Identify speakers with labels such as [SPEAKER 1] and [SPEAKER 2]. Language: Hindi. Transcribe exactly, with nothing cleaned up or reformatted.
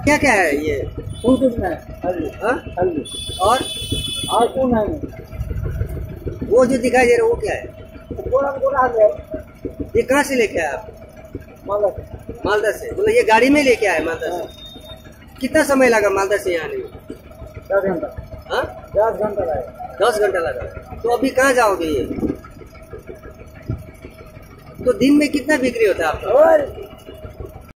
[SPEAKER 1] क्या क्या है ये?
[SPEAKER 2] कुछ नहीं, हल्दी।
[SPEAKER 1] हाँ?
[SPEAKER 2] हल्दी
[SPEAKER 1] और
[SPEAKER 2] और कौन है?
[SPEAKER 1] वो जो दिखाई दे रहा है वो क्या है?
[SPEAKER 2] गोरा गोरा है।
[SPEAKER 1] ये कहाँ से लेके आए आप?
[SPEAKER 2] मालदा।
[SPEAKER 1] मालदा से? मतलब ये गाड़ी में लेके आए मालदा से? कितना समय लगा मालदा से यहाँ आने में?
[SPEAKER 2] दस घंटा।
[SPEAKER 1] हाँ,
[SPEAKER 2] दस घंटा लगा।
[SPEAKER 1] दस घंटा लगा। तो अभी कहाँ जाओगे ये? तो दिन में कितना बिक्री होता है आपका?
[SPEAKER 2] और